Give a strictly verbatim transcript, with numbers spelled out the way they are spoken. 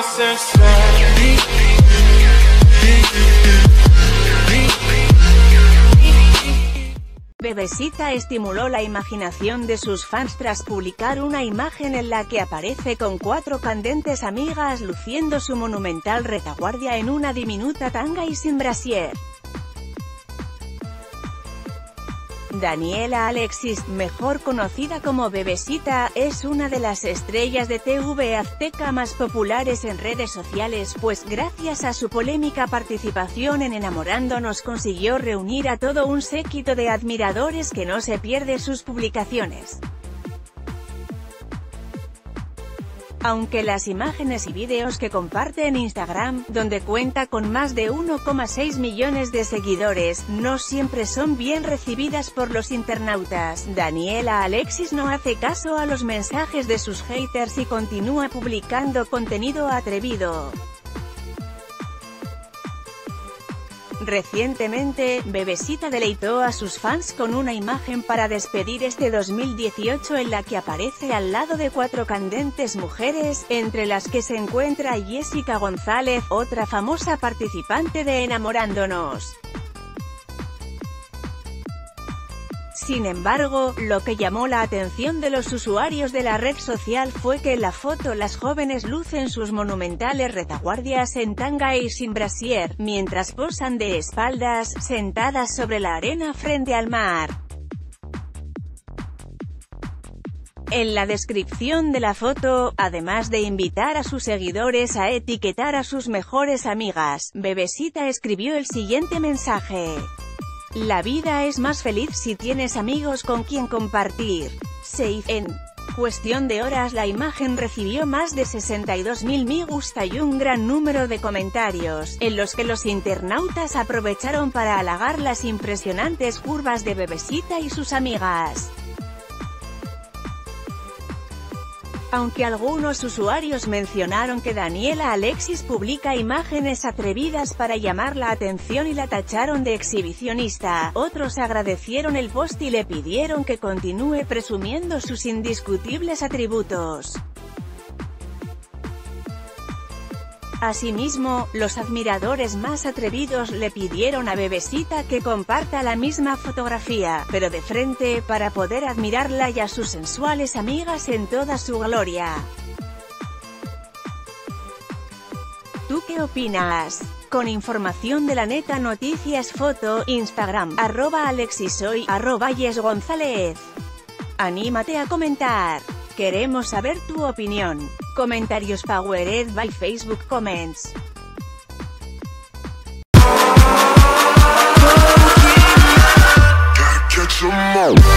Bebesita estimuló la imaginación de sus fans tras publicar una imagen en la que aparece con cuatro candentes amigas luciendo su monumental retaguardia en una diminuta tanga y sin brasier. Daniela Alexis, mejor conocida como Bebesita, es una de las estrellas de T V Azteca más populares en redes sociales, pues gracias a su polémica participación en Enamorándonos consiguió reunir a todo un séquito de admiradores que no se pierde sus publicaciones. Aunque las imágenes y vídeos que comparte en Instagram, donde cuenta con más de uno coma seis millones de seguidores, no siempre son bien recibidas por los internautas, Daniela Alexis no hace caso a los mensajes de sus haters y continúa publicando contenido atrevido. Recientemente, Bebesita deleitó a sus fans con una imagen para despedir este dos mil dieciocho en la que aparece al lado de cuatro candentes mujeres, entre las que se encuentra Jessica González, otra famosa participante de Enamorándonos. Sin embargo, lo que llamó la atención de los usuarios de la red social fue que en la foto las jóvenes lucen sus monumentales retaguardias en tanga y sin brasier, mientras posan de espaldas, sentadas sobre la arena frente al mar. En la descripción de la foto, además de invitar a sus seguidores a etiquetar a sus mejores amigas, Bebesita escribió el siguiente mensaje: la vida es más feliz si tienes amigos con quien compartir. Se en cuestión de horas la imagen recibió más de sesenta y dos mil me gusta y un gran número de comentarios, en los que los internautas aprovecharon para halagar las impresionantes curvas de Bebesita y sus amigas. Aunque algunos usuarios mencionaron que Daniela Alexis publica imágenes atrevidas para llamar la atención y la tacharon de exhibicionista, otros agradecieron el post y le pidieron que continúe presumiendo sus indiscutibles atributos. Asimismo, los admiradores más atrevidos le pidieron a Bebesita que comparta la misma fotografía, pero de frente, para poder admirarla y a sus sensuales amigas en toda su gloria. ¿Tú qué opinas? Con información de La Neta Noticias Foto, Instagram, arroba alexisoy, arroba yesgonzalez. Anímate a comentar. Queremos saber tu opinión. Comentarios powered by Facebook Comments. Gotta catch 'em all.